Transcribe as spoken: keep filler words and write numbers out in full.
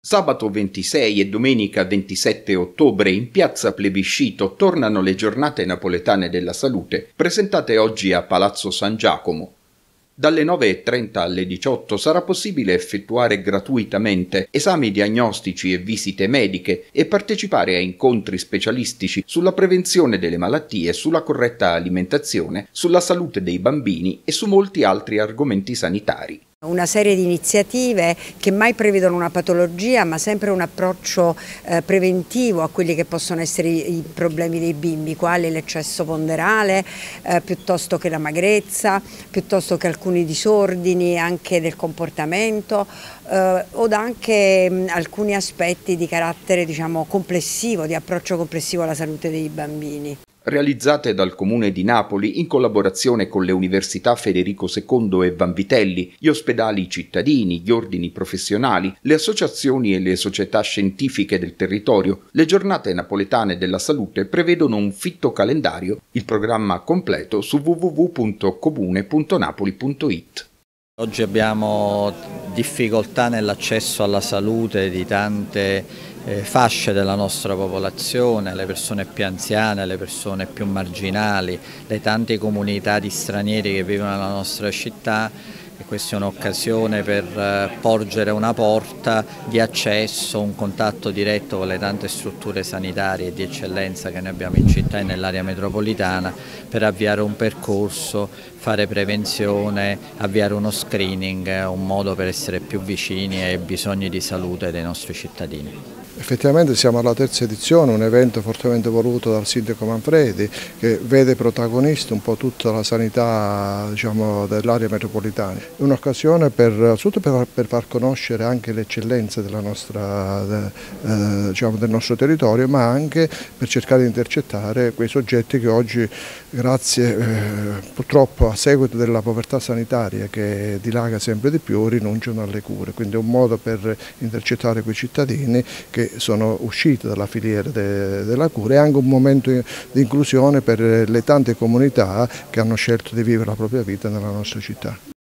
Sabato ventisei e domenica ventisette ottobre in piazza Plebiscito tornano le giornate napoletane della salute, presentate oggi a Palazzo San Giacomo. Dalle nove e trenta alle diciotto sarà possibile effettuare gratuitamente esami diagnostici e visite mediche e partecipare a incontri specialistici sulla prevenzione delle malattie, sulla corretta alimentazione, sulla salute dei bambini e su molti altri argomenti sanitari. Una serie di iniziative che mai prevedono una patologia, ma sempre un approccio eh, preventivo a quelli che possono essere i, i problemi dei bimbi, quali l'eccesso ponderale, eh, piuttosto che la magrezza, piuttosto che alcuni disordini anche del comportamento eh, o anche mh, alcuni aspetti di carattere, diciamo, complessivo, di approccio complessivo alla salute dei bambini. Realizzate dal Comune di Napoli in collaborazione con le Università Federico secondo e Vanvitelli, gli ospedali cittadini, gli ordini professionali, le associazioni e le società scientifiche del territorio, le giornate napoletane della salute prevedono un fitto calendario, il programma completo su w w w punto comune punto napoli punto it. Oggi abbiamo difficoltà nell'accesso alla salute di tante eh, fasce della nostra popolazione, le persone più anziane, le persone più marginali, le tante comunità di stranieri che vivono nella nostra città. E questa è un'occasione per eh, porgere una porta di accesso, un contatto diretto con le tante strutture sanitarie e di eccellenza che noi abbiamo in città e nell'area metropolitana per avviare un percorso, fare prevenzione, avviare uno screening, un modo per essere più vicini ai bisogni di salute dei nostri cittadini. Effettivamente siamo alla terza edizione, un evento fortemente voluto dal sindaco Manfredi che vede protagonista un po' tutta la sanità, diciamo, dell'area metropolitana. È un'occasione per, per, per far conoscere anche le eccellenze della nostra, eh, diciamo, del nostro territorio, ma anche per cercare di intercettare quei soggetti che oggi, grazie eh, purtroppo a seguito della povertà sanitaria che dilaga sempre di più, rinunciano alle cure. Quindi è un modo per intercettare quei cittadini che sono usciti dalla filiera de, della cura e anche un momento di inclusione per le tante comunità che hanno scelto di vivere la propria vita nella nostra città.